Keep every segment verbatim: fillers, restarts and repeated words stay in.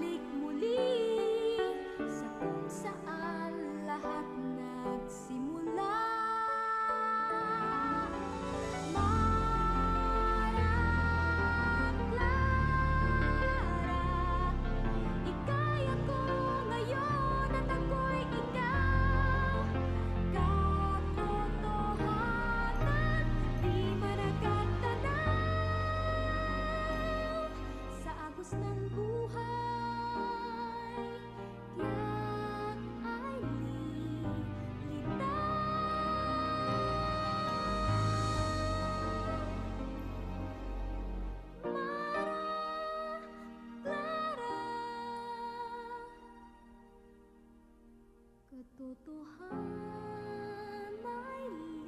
Bumalik muli sa kung saan lahat nagsimula. Mara Clara, ikaya ko ngayon at ako'y ikaw. Katotohanan, di managtatanaw sa agos ng buhay. Tiyak ay lilitaw. Mara Clara, katotohanan ay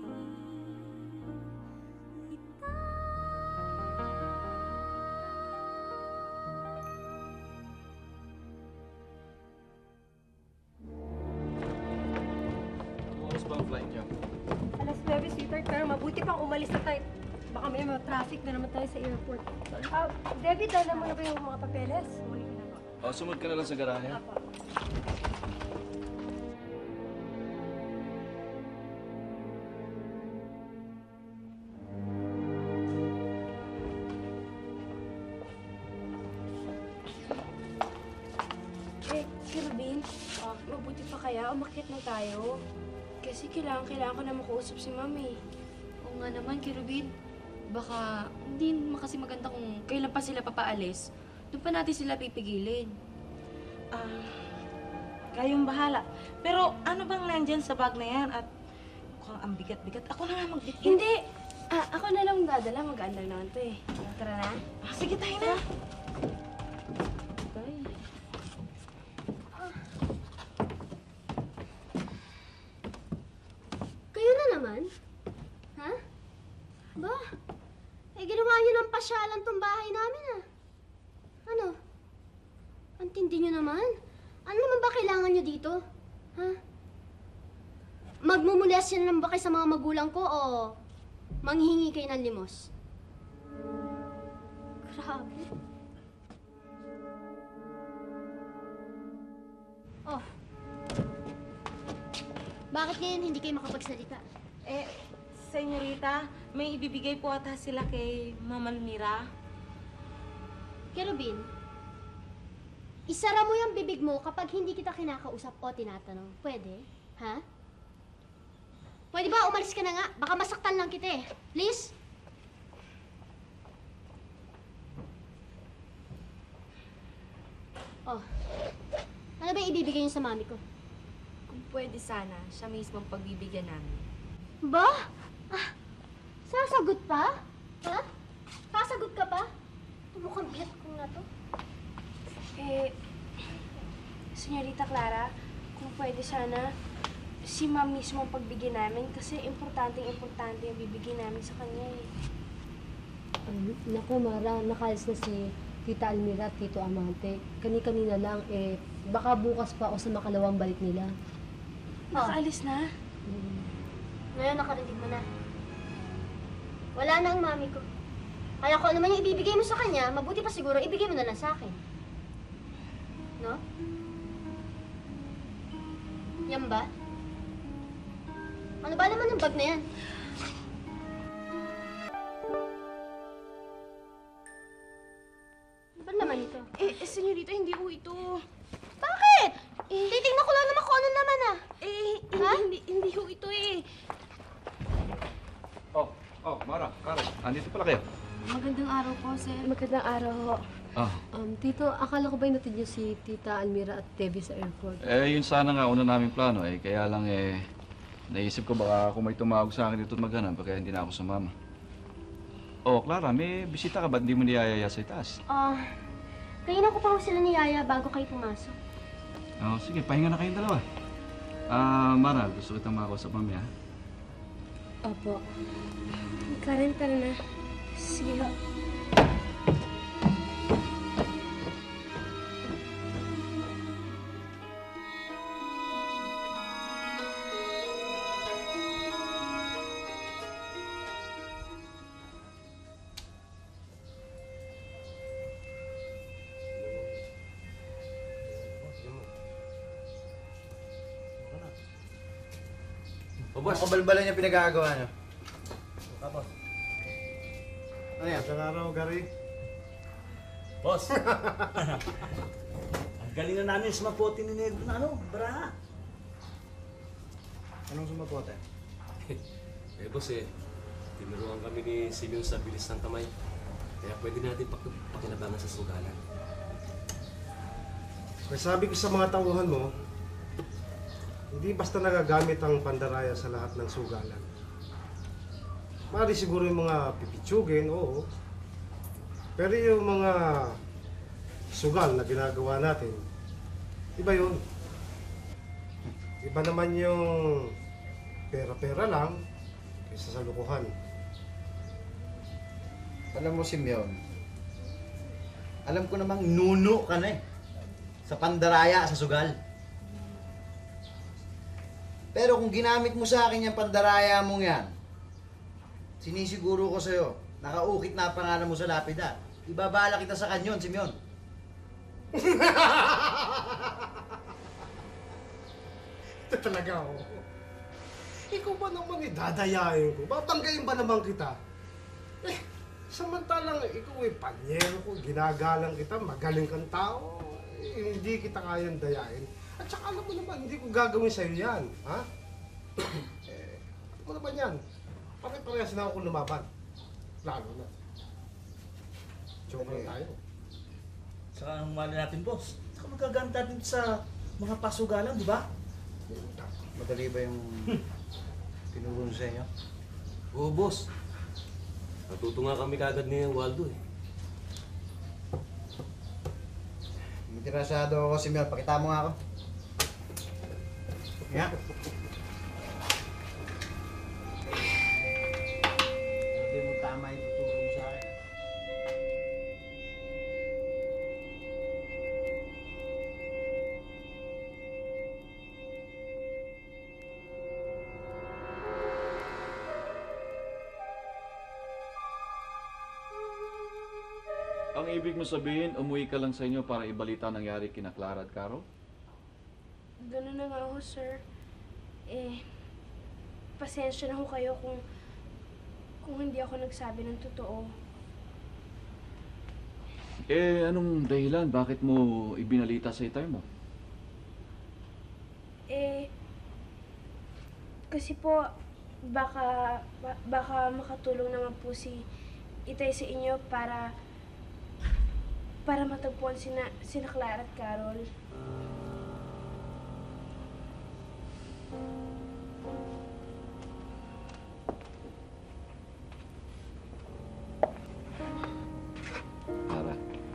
Oras ba ang flight niyo? Alas nuwebe, sweetheart, pero mabuti pang umalis na tayo. Baka may mga traffic na naman tayo sa airport. Ah, Debbie, dala mo na ba yung mga papeles? Uli ko na po. O, sumunod ka na lang sa garahe. Apo. Eh, Kirubin, oh, mabuti pa kaya umakyat na tayo. Kasi kailangan, kailangan ko na makausap si Mami. Oo nga naman, Kirubin. Baka hindi naman kasi maganda kung kailan pa sila papaalis. Doon pa natin sila pipigilin. Ah, kayong bahala. Pero ano bang nandyan sa bag na yan? At kung ang bigat-bigat, ako na nga magbitbit. Hindi! Ah, ako na lang dadala. Magaan lang naman to eh. Tara na. Ah, sige, tayo na. Bye. Kayo na naman? Ha? Ba? Eh, ginawa niyo ng pasyalan tong bahay namin, ah. Ano? Ang tindi niyo naman. Ano naman ba kailangan niyo dito? Ha? Magmumulyas yan lang ba kayo sa mga magulang ko o manghihingi kayo ng limos? Grabe. Oh. Bakit ngayon hindi kayo makapagsalita? Eh, senyorita, may ibibigay po ata sila kay Mama Mira. Kerubin, isara mo yung bibig mo kapag hindi kita kinakausap o tinatanong. Pwede? Ha? Pwede ba umalis ka na nga? Baka masaktan lang kita eh. Please? Oh. Ano ba yung ibibigay niyo sa mami ko? Kung pwede sana, siya mismo ang pagbibigyan namin. Ba? Ah, sasagot pa? Ha? Sasagot ka pa? Mukhang bigat ko na to. Eh, Senyorita Clara, kung pwede sana, si Ma'am mismo ang pagbigyan namin kasi importante-importante yung bibigyan namin sa kanya eh. Um, naku, Mara, nakalis na si Tita Almira at Tito Amante. Kani-kanina lang, eh, baka bukas pa o sa makalawang balik nila. Nakaalis na? Ngayon nakarinig mo na. Wala na ang mami ko. Kaya kung ano man yung ibibigay mo sa kanya, mabuti pa siguro ibigay mo na lang sa akin. No? Yan ba? Ano ba naman yung bag na yan? Ano ba naman ito? Eh, eh senyorita, hindi ho ito. Bakit? Eh, titignan ko lang naman kung ano naman ah. Eh, Ha? hindi, hindi ho ito eh. Oh, oh, Mara, Karen, andito pala kayo. Magandang araw po, sir. Magandang araw ho. Ah, Um, Tito, akala ko ba inatid niyo si Tita Almira at Debbie sa airport? eh, yun sana nga una naming plano eh. Kaya lang eh, naisip ko baka kung may tumawag sa akin dito at maghanap, kaya hindi na ako sumama. Oh, Clara, may bisita ka, ba't hindi mo niyayaya sa itaas? Ah, kainin ko pa ho sila ni Yaya bago kayo pumasok. Oh, sige, pahinga na kayong dalawa. Ah, Mara, gusto kitang makausap mamaya. Opo. Karen, tara na. Sige ho. O boss. Ang kabalbalan niya pinagagawa niyo. Tapos. Ano yan? Isang araw, Gary. Boss. Ang galing na namin sumapote ni Negro na ano, baraha. Anong sumapote? Eh boss eh, tinuruan kami ni Simeon sa bilis ng kamay. Kaya pwede natin pak pakinabangan sa sugalan. May sabi ko sa mga tauhan mo, hindi basta nagagamit ang pandaraya sa lahat ng sugalan. Mari siguro yung mga pipitsugin, oo. Pero yung mga sugal na ginagawa natin, iba yun. Iba naman yung pera-pera lang kaysa sa lukuhan. Alam mo, Simeon, alam ko namang nuno ka na eh. Sa pandaraya, sa sugal. Pero kung ginamit mo sa akin yung pandaraya mong yan, sinisiguro ko sa'yo, nakaukit na ang pangalan mo sa lapida. Ibabala kita sa kanyon, Simeon. Ito talaga ako. Ikaw ba naman idadayain ko? Babanggayin ba naman kita? Eh, samantalang ikaw ay panyero ko, ginagalang kita, magaling kang tao. Eh, hindi kita kayang dayain. At saka alam mo naman, hindi ko gagawin sa'yo yan. Ha? eh, alam mo naman yan. Pare-parehas na ako lumaban. Lalo na. Joke lang tayo. Saka ang mali natin, boss. Saka magaganda din sa mga pasugalan, di ba? Madali ba yung tinuro sa inyo? Oo boss. Natuto nga kami kagad ni Waldo eh. Interesado ako, Simeon. Pakita mo nga ako. Nga. Hindi mo tama yung tuturo mo sa akin. Ang ibig mo sabihin, umuwi ka lang sa inyo para ibalita ang nangyari kina Clara at Caro? Ganun na nga ako, sir. Eh, pasensya na ho kayo kung kung hindi ako nagsabi ng totoo. Eh, anong dahilan? Bakit mo ibinalita sa itay mo? Eh, kasi po, baka, ba- baka makatulong naman po si Itay sa inyo para para matagpuan sina, sina Clara at Carol. Clara,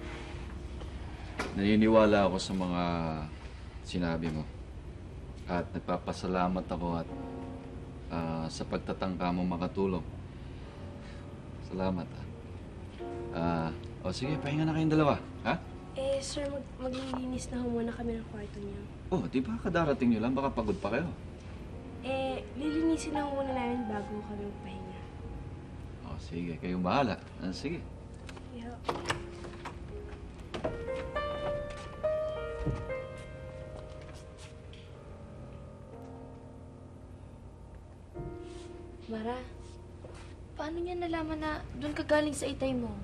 naniniwala ako sa mga sinabi mo. At nagpapasalamat ako at ah, sa pagtatangka mo makatulong. Salamat. Ah, o sige, pahinga na kayong dalawa. Ha? Eh, sir, mag maglilinis na ho muna kami ng kwarto niya. Oh, di ba kadarating nyo lang? Baka pagod pa kayo. Eh, lilinisin na ho muna namin bago kami magpahinga. O sige, kayong bahala. Ah, sige. Yeah. Mara, paano niya nalaman na doon ka galing sa itay mo?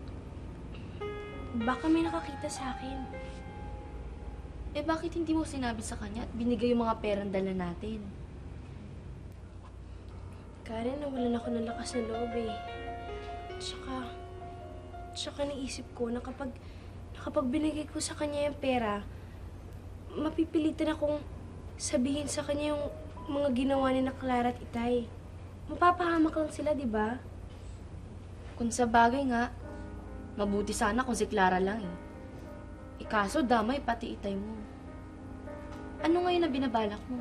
Baka may nakakita sa akin. Eh bakit hindi mo sinabi sa kanya at binigay yung mga perang dala natin? Karen, nawalan ako ng lakas ng loob eh. Tsaka, tsaka naisip ko na kapag, na kapag binigay ko sa kanya yung pera, mapipilitan akong sabihin sa kanya yung mga ginawa ni na Clara at Itay. Mapapahamak lang sila, di ba? Kung sa bagay nga, mabuti sana kung si Clara lang eh. Ikaso damay pati itay mo. Ano ngayon na binabalak mo?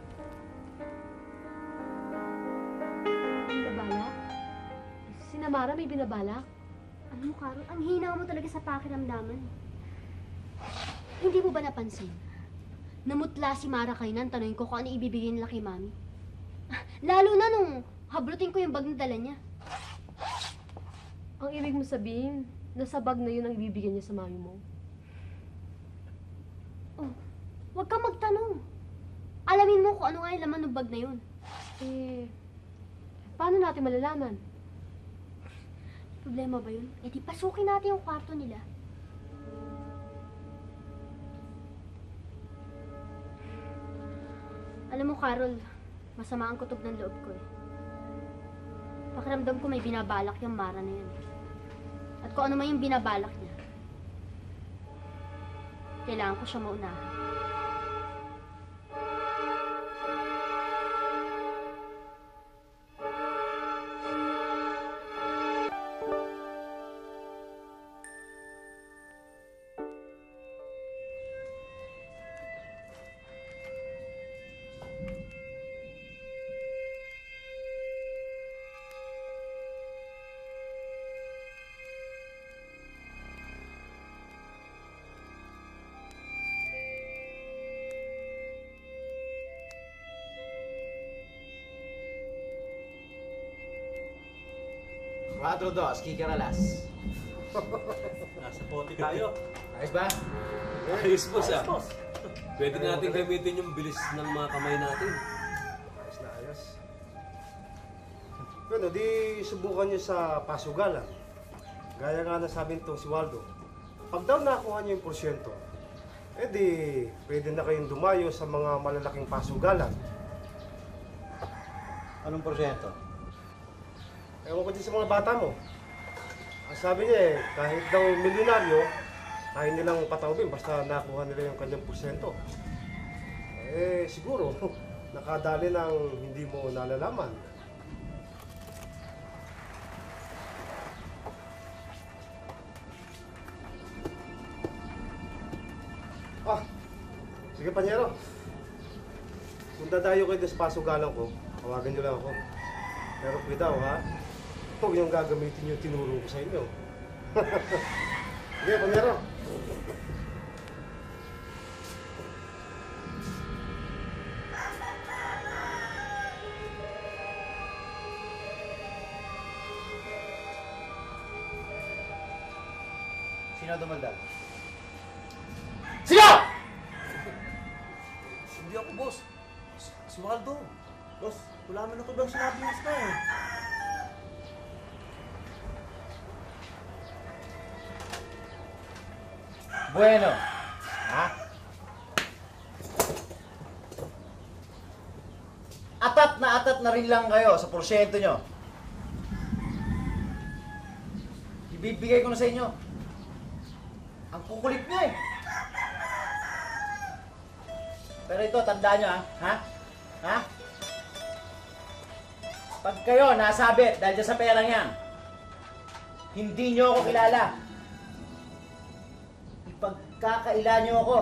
Binabalak? Si Namara may binabalak? Alam mo, Carol, ang hina mo talaga sa pakiramdaman. Hindi mo ba napansin? Namutla si Mara kay Nan, tanongin ko kung ano ibibigay nila kay Mami. Lalo na nung hablutin ko yung bag na dala niya. Ang ibig mo sabihin, nasa bag na yun ang ibibigyan niya sa mami mo. Oh, huwag kang magtanong. Alamin mo kung ano nga yung laman ng bag na yun. Eh, paano natin malalaman? Problema ba yun? Eh di pasukin natin yung kwarto nila. Alam mo, Carol, masama ang kutob ng loob ko eh. Pakiramdam ko may binabalak yung Mara na yan. At kung ano man yung binabalak niya, kailangan ko siya maunahan. Cuatro dos, kikaralas. Nasa pote tayo. Ayos ba? Ayos, boss, ah. Ayos, boss. Pwede natin gamitin yung bilis ng mga kamay natin. Ayos na ayos. Bueno, di subukan nyo sa pasugalan. Gaya nga na sabi nitong si Waldo. Pag daw nakuha nyo yung porsyento, eh di pwede na kayong dumayo sa mga malalaking pasugalan. Anong porsyento? Ewan ko din sa mga bata mo. Ang sabi niya eh, kahit daw milyonaryo, kaya nilang pataubin basta nakuha nila yung kanyang porsyento. Eh, siguro, nakadali ng hindi mo nalalaman. Ah, sige Panyero. Kung dadayo kayo sa pasugalan ko, tawagan niyo lang ako. Pero kuya daw, ha? Huwag niyong gagamitin yung tinuro ko sa inyo. Sige, Panyero. Sino dumaldal? Sino? Hindi ako, boss. Si, si Waldo. Boss, wala man ako bang sinabi ng na eh. Bueno. Ha? Atat na atat na rin lang kayo sa porsyento nyo. Ibibigay ko na sa inyo. Ang kukulit nyo eh. Pero ito, tandaan nyo ha? Ha? Ha? Pag kayo nasabit dahil dyan sa perang yan, hindi nyo ako kilala. Ipagkakaila nyo ako.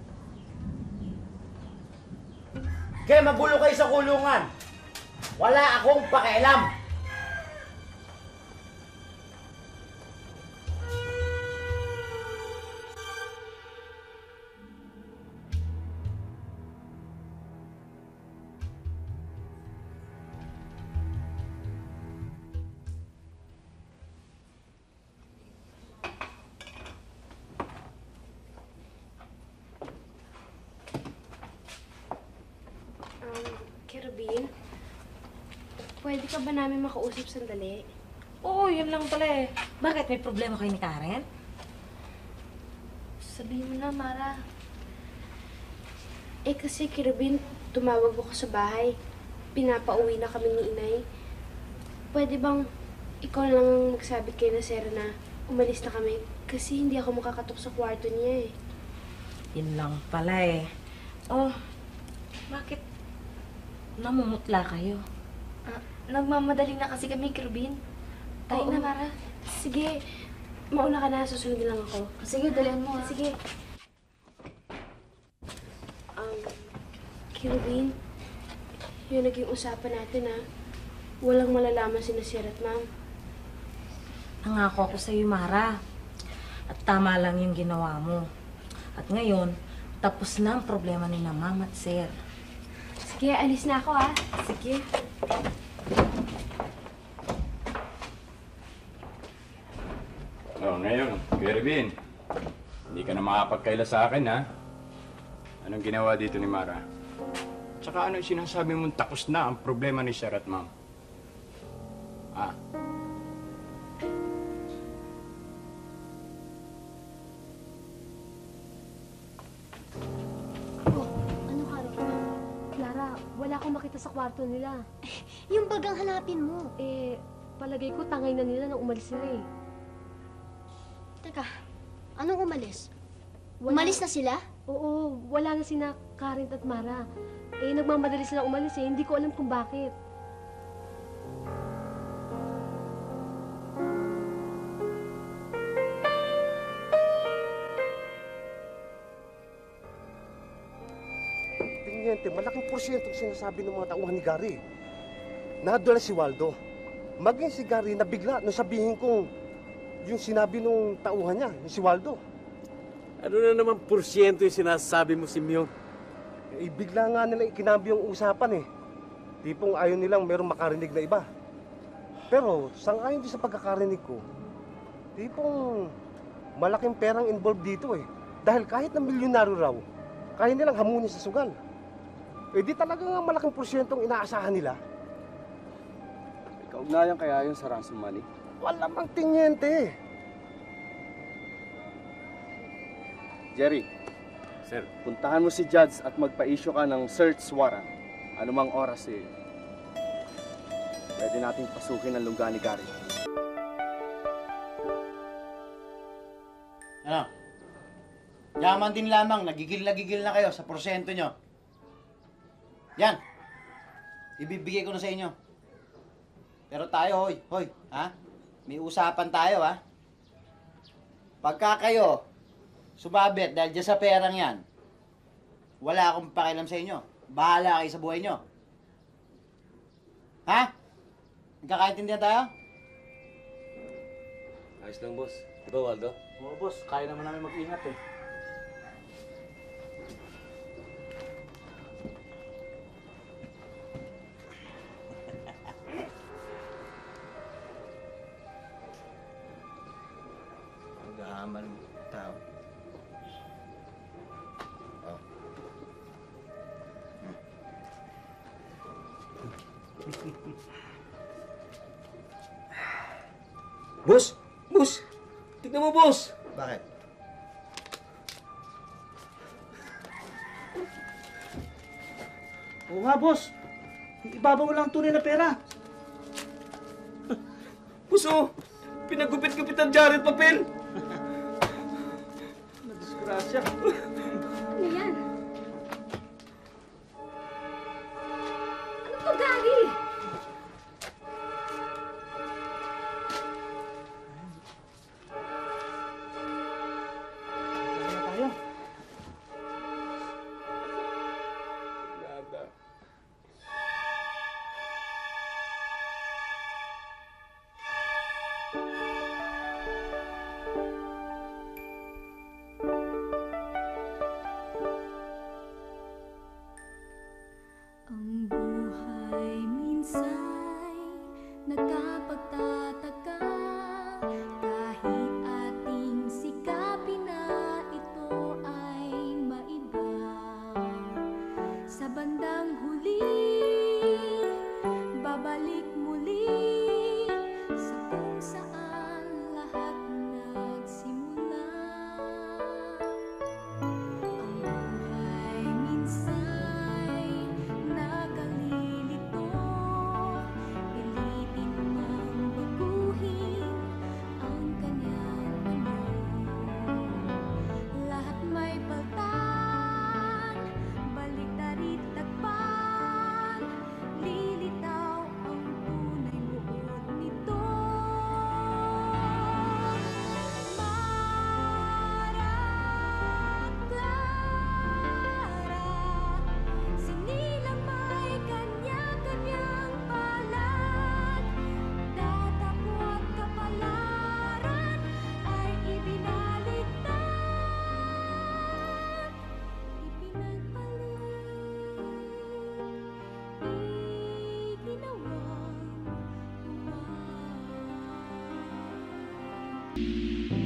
Kaya magulo kayo sa kulungan. Wala akong pakialam. Kerubin, pwede ka ba namin makausap sandali? Oo, yun lang pala eh. Bakit? May problema kayo ni Karen? Sabihin mo na, Mara. Eh kasi, Kerubin, tumawag ako sa bahay. Pinapauwi na kami ni Inay. Pwede bang ikaw lang ang magsabi kay Nasera na umalis na kami? Kasi hindi ako makakatok sa kwarto niya eh. Yun lang pala eh. Oh, bakit namumutla kayo? Ah, nagmamadali na kasi kami, Kerubin. Tayo Oo. na, Mara. Sige, mauna ka na. Susunod lang ako. Sige, dalian mo, ah. Sige. Um, Kerubin, yung naging usapan natin ah. Walang malalaman si Nasir at Ma'am. Nangako ako sa iyo, Mara. At tama lang yung ginawa mo. At ngayon, tapos na ang problema ni na Ma'am at Sir. Sige, alis na ako ah. Sige. Oh, ngayon, Kerubin, hindi ka na makapagkaila sa akin, ha? Anong ginawa dito ni Mara? Tsaka ano yung sinasabi mong tapos na ang problema ni Sir at Ma'am? Ah, Oh, ano ka rin? Clara, wala akong makita sa kwarto nila. Yung bagang hanapin mo. Eh, palagay ko tangay na nila nang umalis sila eh. Teka, anong umalis? Wala- Umalis na sila? Oo, wala na sina Karen at Mara. Eh, nagmamadali sila umalis eh. Hindi ko alam kung bakit. Tingnyente, malaking porsyento ang sinasabi ng mga tauhan ni Gary. Nadala si Waldo. Maging si Gary nabigla nung sabihin kong yung sinabi nung tauhan niya, yung si Waldo. Ano na naman porsyento yung sinasabi mo, Simeon? Eh, bigla nga nila ikinambi yung usapan eh. Tipong ayaw nilang merong makarinig na iba. Pero, sang-ayon din sa pagkakarinig ko, tipong malaking perang involved dito eh. Dahil kahit na milyonaryo raw, kaya nilang hamunin sa sugal. Eh di talaga nga malaking porsyentong inaasahan nila. Kaugnayan kaya yun sa ransom money? Wala mang tingnyente. Jerry, Sir, puntahan mo si Judge at magpa-issue ka ng search warrant. Anumang oras eh, pwede nating pasukin ang lungga ni Gary. Ano? Yaman din lamang, nagigil na gigil na kayo sa porsyento nyo. Yan. Ibibigay ko na sa inyo. Pero tayo, hoy, hoy, ha? May usapan tayo, ha? Pagka kayo, sumabit dahil dyan sa perang yan, wala akong pakialam sa inyo. Bahala kayo sa buhay nyo. Ha? Nagkakaintindihan tayo? ayos lang, boss. Diba, Waldo? Oo, boss. Kaya naman namin mag-ingat eh. Gahaman tao. Oh. Boss! Boss! Tignan mo, boss! Bakit? Oo nga, boss. Ibabaw lang tunay na pera. Boss, oh! Pinagupit-gupit ang Jared papel! Nadisgrasya. Ano yan? Ano to, Gary? Tayo. Nada. Ang buhay minsa'y nagkapagtataka kahit ating sikapin na ito ay maiba. Sa bandang huli, babalik muli sa kung saan lahat nagsimula. Ang buhay minsa'y nakalilito, pilitin mang baguhin ang kanyang anyo. Lahat may paltan, baliktarit takpan, lilitaw ang tunay buod nito. Mara, sinilang may kanya-kanyang palad, tatakbo at kapalaran ay ibinaliktad, ipinagpalit, iginawang uwan.